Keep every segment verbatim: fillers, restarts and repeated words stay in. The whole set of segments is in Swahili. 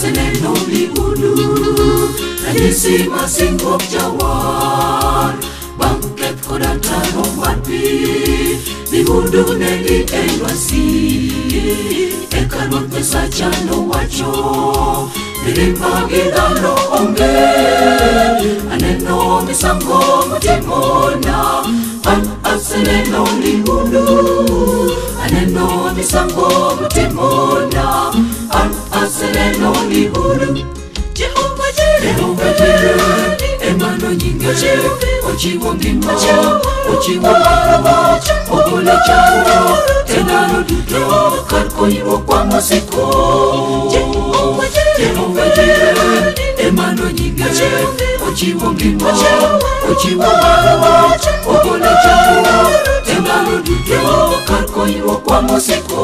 aseneno lihudu ranyisi masingruok jawar bangket koda taro mar pi lihudu negi e lwasi eka Ruoth Nyasacha nowacho mirimba gi dhano onge aneno misango motimona an aseneno lihudu aneno misango motimona an aseneno lihudu Jehovah Jireh emano nyinge ochiwo ngima ochiwo mara ogolo chandro tenano duto kar konyruok kwa masiko Jehovah Jireh emano nyinge ochiwo ngima ochiwo mara ogolo chandro tenano duto kar konyruok kwa masiko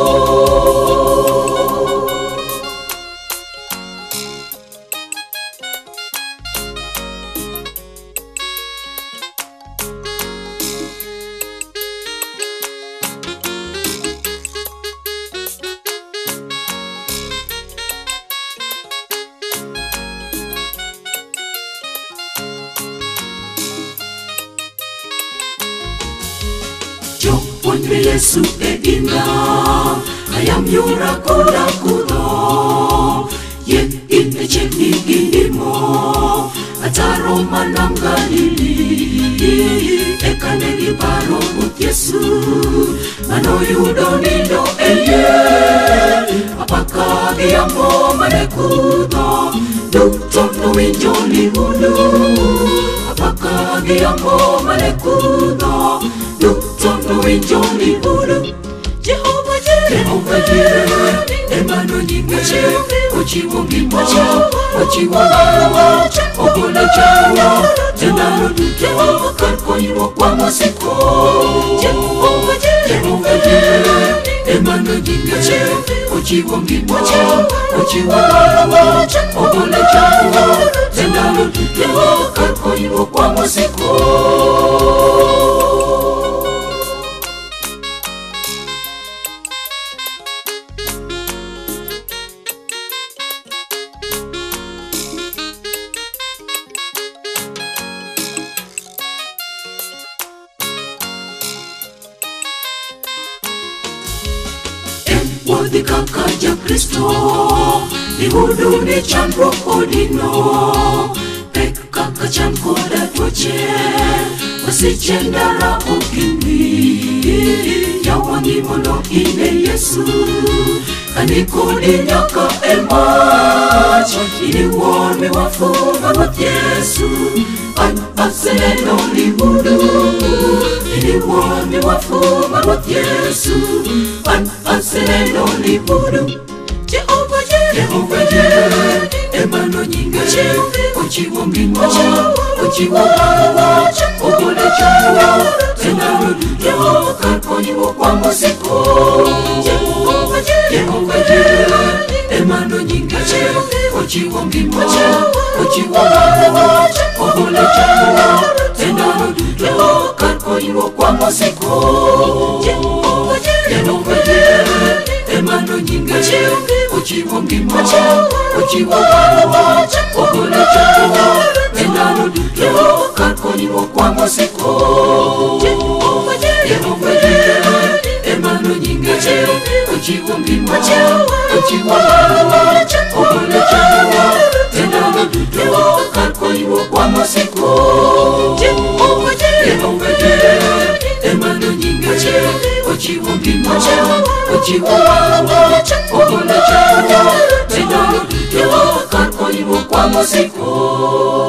Pondre Yesu e ina ayam yura kura kudo yen ine cheni gimo ataro manam Galili ekane di paro Ruoth Yesu mano yudo nido eye apaka giambo mane kudo duto nuwinjo lihudu apaka giambo mane kudo Don't winjo lihudu Jehovah Jireh emano nyinge ochiwo ngima ochiwo mara ogolo chandro tenano duto kar konyruok kwa masiko Jehovah Jireh emano nyinge ochiwo ngima ochiwo mara ogolo chandro tenano duto kar konyruok kwa masiko Wadhi kaka ja Kristo lihudu ni chandruok odino pek kaka chan koda tuoche wasiche ndara okimi yawangi mondo ine Yesu kani kodi nyaka emach ini wuon miwafunga Ruoth Yesu an aseneno lihudu ini wuon miwafunga Ruoth Yesu an aseneno lihudu Jehovah Jireh emano nyinge ochiwo ngima ochiwo mara ogolo chandro tenano duto kar konyruok kwa masiko Jehovah Jireh emano nyinge ochiwo ngima ochiwo mara ogolo chandro tenano duto kar konyruok kwa masiko Jehovah Jireh emano nyinge ochiwo ngima ochiwo mara ogolo chandro tenano duto kar konyruok kwa masiko Jehovah Jireh emano nyinge ochiwo ngima ochiwo mara ogolo chandro tenano duto kar konyruok kwa masiko Jehovah Jireh emano nyinge ochiwo ngima ochiwo mara ogolo chandro tenano duto kar konyruok kwa masiko